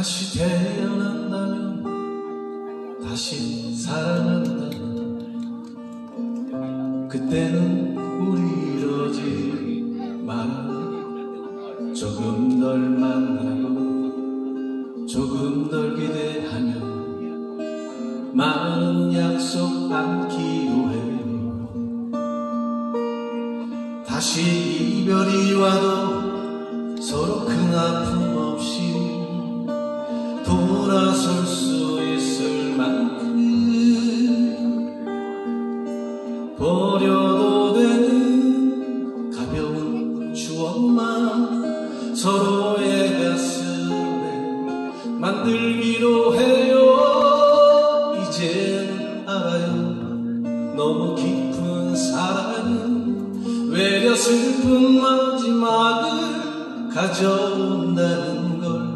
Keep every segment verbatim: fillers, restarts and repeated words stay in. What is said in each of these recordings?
다시 태어난다면 다시 사랑한다면 그때는 우리 이러지 마라. 조금 덜 만나고 조금 덜 기대하며 많은 약속 안기로 해요. 다시 이별이 와도 서로 큰 아픔 없이 돌아설 수 있을 만큼 버려도 되는 가벼운 추억만 서로의 가슴에 만들기로 해요. 이젠 알아요. 너무 깊은 사랑은 외려 슬픈 마지막을 가져온다는 걸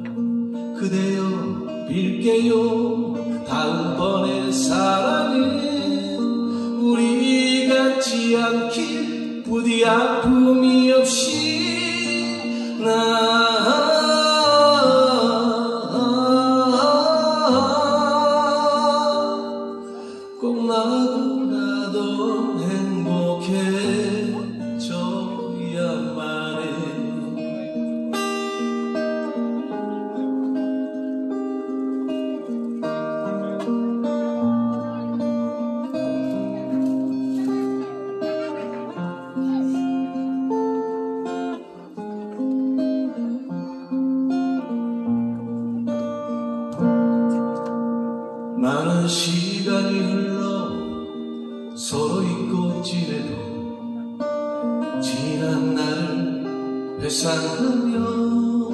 그대여 빌게요. 다음번의 사랑은 우리 같지 않길 부디 아픔이 없이 나 꼭 나도 나도 행복해져야만 해. 많은 시간이 흘러 서로 잊고 지내도 지난 날을 회상하며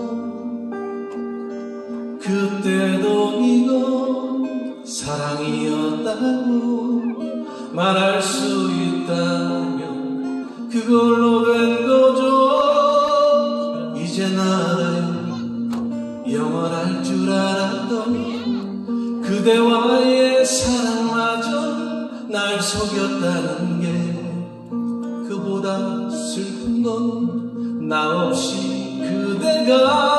그때도 이건 사랑이었다고 말할 수 있다면 그걸로 된 거죠. 이젠 알아요. 영원할 줄 알았던 그대와의 사랑마저 날 속였다는 게 그보다 슬픈 건 나 없이 그대가